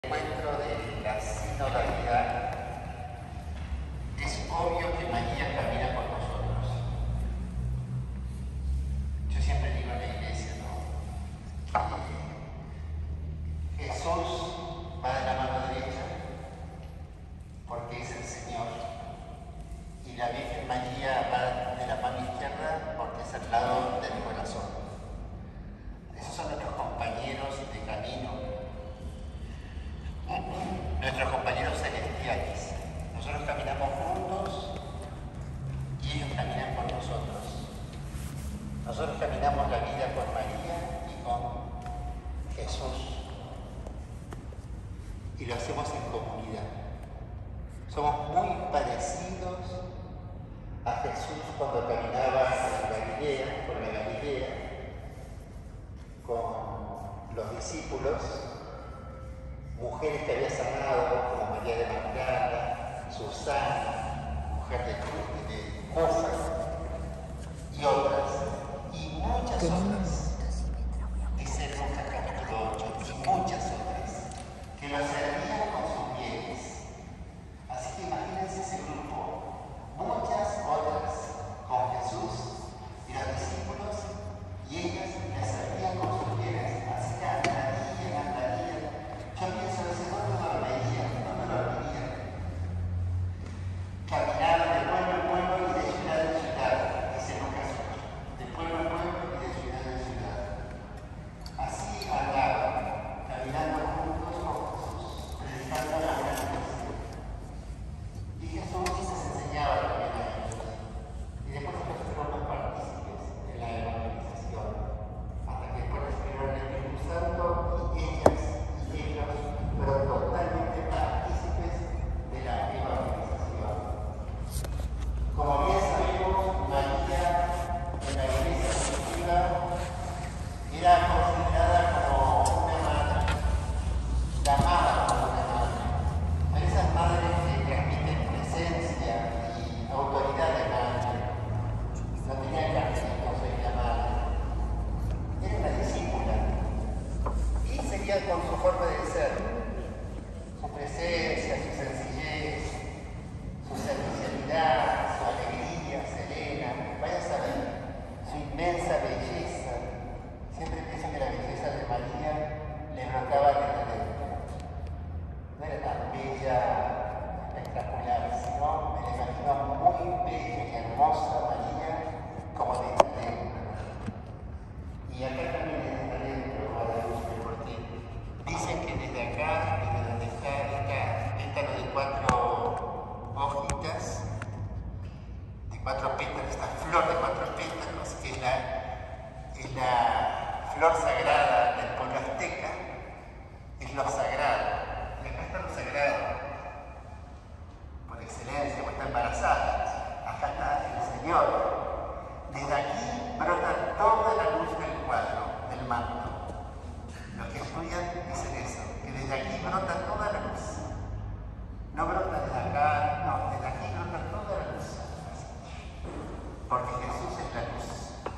encuentro de la sinodalidad, es obvio que María camina con nosotros. Yo siempre digo en la iglesia, ¿no? Jesús va de la mano derecha porque es el Señor, y la Virgen María va de la mano izquierda porque es al lado del corazón. Esos son nuestros compañeros de camino, nuestros compañeros celestiales. Nosotros caminamos juntos y ellos caminan con nosotros. Nosotros caminamos la vida con María y con Jesús, y lo hacemos en comunidad. Somos muy parecidos a Jesús cuando caminaba en Galilea, por la Galilea, con los discípulos, mujeres que había sanado, como María de Magdala, Susana, mujer de Cusa, y otras, y muchas otras. Dice Lucas capítulo 8, y muchas otras, que lo servían con sus bienes. Así que imagínense ese grupo, muchas otras con Jesús y los discípulos, y ellas le servían con sus bienes. Así que andarían. Yo pienso, ¿dónde dormirían? Caminaban de pueblo en pueblo y de ciudad en ciudad, dice Lucas 8. De pueblo en pueblo y de ciudad en ciudad. Así andaban, caminando juntos con Jesús, predicando la buena noticia. Y Jesús les enseñaba también a ellos. Y después ellos fueron los partícipes en la evangelización, hasta que después recibieron el Espíritu Santo, y ellas y ellos fueron totalmente partícipes de la evangelización. Como bien sabemos, María en la iglesia primitiva era considerada como una madre, llamada como una madre. Pero esas madres que transmiten presencia y autoridad de madre, no tenían características de la madre. Era una discípula. Y seguía con su forma de ser, su presencia, su sencillez, su servicialidad, su alegría serena, vaya a saber, su inmensa belleza. Siempre pienso que la belleza de María le brotaba desde dentro. No era tan bella, espectacular, sino me la imagino muy bella y hermosa María, como desde dentro. Y acá también desde adentro, Guadalupe, porque dicen que desde acá, desde donde está esta pétalo de 4 hojitas, de 4 pétalos, esta flor de 4 pétalos, que es la flor sagrada del pueblo azteca, es lo sagrado. Y acá está lo sagrado, por excelencia, porque está embarazada. Acá está el Señor. Desde aquí brota toda la luz del cuadro, del manto. Los que estudian dicen eso, que desde aquí brota toda la luz. No brota desde acá, no, desde aquí brota toda la luz. Porque Jesús es la luz.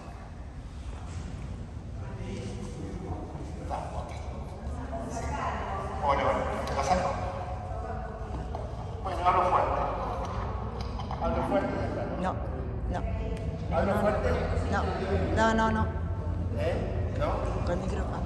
Sí. Bueno, ¿te lo saco? Bueno, hablo fuerte. Hablo fuerte. No. ¿Hablo fuerte? No. ¿No? Con micrófono.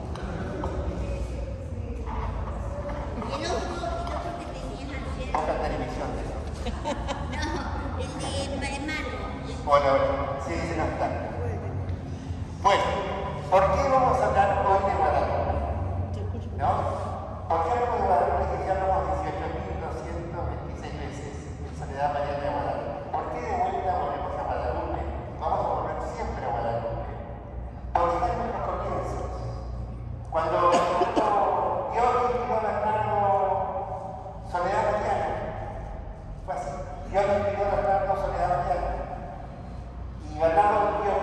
Poca televisión. No, el de hermano. Bueno, sí, no está. Bueno, ¿por qué vamos a hablar hoy de Guadalupe? ¿No? ¿Por qué hablamos de Guadalupe que ya hablamos 18.226 veces en Soledad Mariana de Guadalupe? ¿Por qué de vuelta volvemos a Guadalupe? Vamos a volver siempre a Guadalupe. Porque está en nuestros comienzos. Cuando Dios inspiró a Bernardo Soledad Mariana, fue así. Dios inspiró a Bernardo Soledad Mariana. Y Bernardo vivió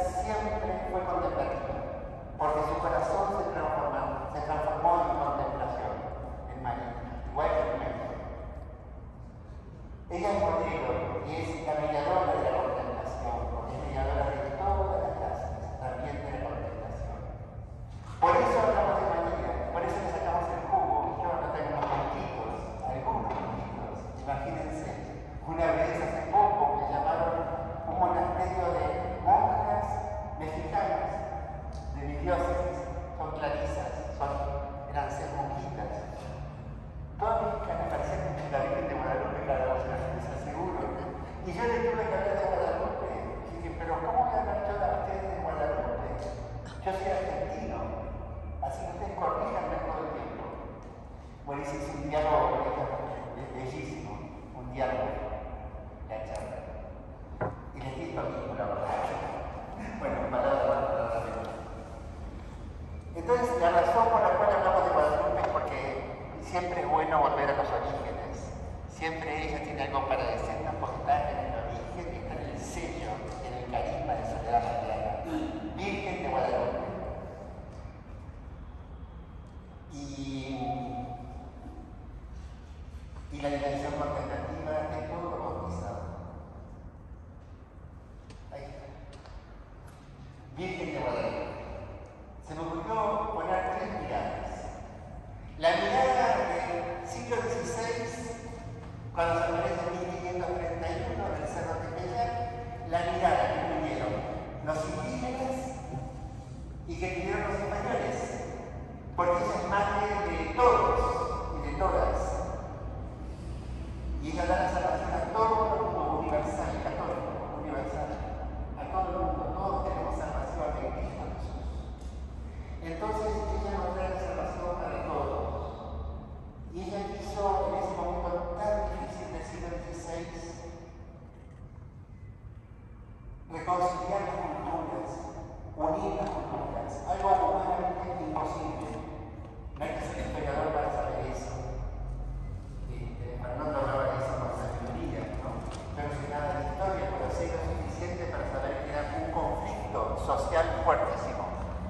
siempre fue contemplativa, porque su corazón se transformó en contemplación, en María, igual que el mío. Ella es modelo y es la mediadora de la contemplación, porque es mediadora de todas las clases, también de la contemplación. Por eso hablamos de María, por eso le sacamos el jugo. Yo no tengo unos puntitos, algunos puntitos. Imagínense, una vez hace poco me llamaron un monasterio de monjas mexicanas de mi diócesis, son clarisas, eran 6 monjitas. Todas mexicanas parecían la Virgen de Guadalupe, cada una, les aseguro. Y yo le tuve que hablar de Guadalupe. Y dije, pero ¿cómo voy a hablar yo a ustedes de Guadalupe? Yo soy argentino, así que ustedes corríjanme todo el tiempo. Bueno, hice un diálogo bellísimo, un diálogo, la charla. Y les di esto mismo, la verdad. Bueno, palabra. Entonces, la razón por la cual hablamos de Guadalupe es porque siempre es bueno volver a los orígenes. Siempre ella tiene algo para decirnos, porque está en el origen y está en el sello, en el carisma de Soledad Mariana. Virgen de Guadalupe. Y la dimensión contemplativa de todo lo bautizado. Ahí está. Virgen de Guadalupe. Se me ocurrió poner 3 miradas. La mirada del siglo XVI, cuando se aparece en 1531 en el Cerro Tepeyac, la mirada que tuvieron los indígenas y que tuvieron los españoles, porque ella es madre de todos y de todas. Y ella da la salvación a todo el mundo, universal, católico, universal, a todo el mundo, todos tenemos salvación en Cristo Jesús. Entonces ella nos trae la salvación para todos. Y ella quiso, en ese momento tan difícil del siglo XVI, reconciliar las culturas, unir las culturas, algo humanamente imposible. No hay que ser historiador para saber eso. Fernando hablaba de eso con sabiduría, ¿no? Yo no sé nada de historia, pero sé lo suficiente para saber que era un conflicto social fuertísimo.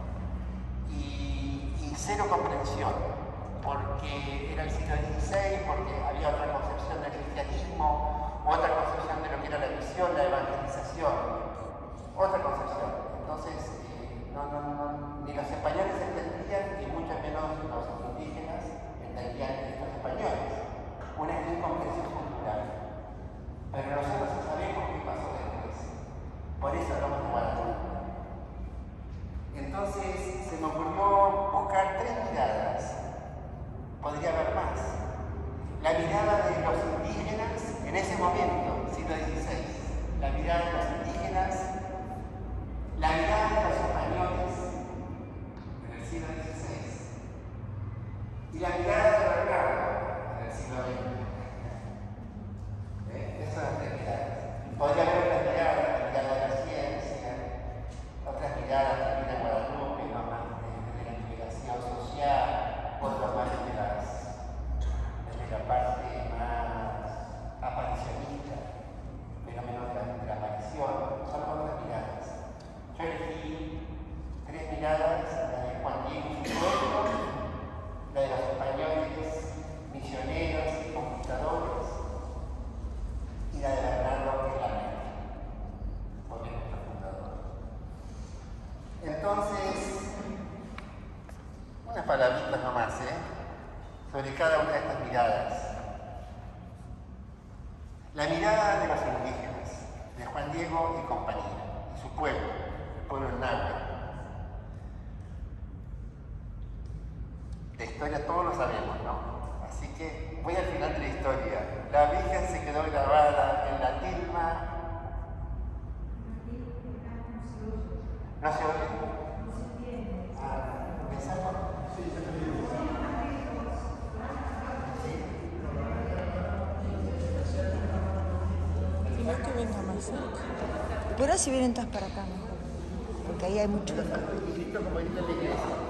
Y cero comprensión, porque era el siglo XVI, porque había otra concepción del cristianismo, otra concepción de lo que era la misión, la evangelización, otra concepción. Entonces, ni los españoles entendían, y mucho menos los indígenas entendían estos españoles. Una incomprensión cultural. Pero nosotros sabemos qué pasó después. Por eso hablamos de Guadalupe. Entonces se me ocurrió buscar 3 miradas. Podría haber más. La mirada de los indígenas en ese momento, siglo XVI. La mirada de los indígenas. La mirada de los españoles en el siglo XVI. Y la mirada de Bernardo en el siglo XX. Esas son las 3 miradas. Podría haber otras miradas, la mirada de la ciencia, otras miradas también de Guadalupe, ¿no? Más de la liberación social, otras más desde la parte más aparicionista, fenómeno de la aparición, son otras miradas. Yo elegí 3 miradas, la de Juan Diego y su pueblo, la de los españoles, misioneros y conquistadores, y la de Bernardo, que es la mente, porque es nuestro fundador. Entonces, unas palabritas nomás, sobre cada una de estas miradas. La mirada de los indígenas, de Juan Diego y compañía, y su pueblo, el pueblo náhuatl. La historia todos lo sabemos, ¿no? Así que voy al final de la historia. La Virgen se quedó grabada en la tilma. ¿No se oye? ¿Pensamos? Sí, se oye. No es que venga más cerca. Pero si vienen todas para acá mejor, porque ahí hay mucho. Listo como grita la iglesia.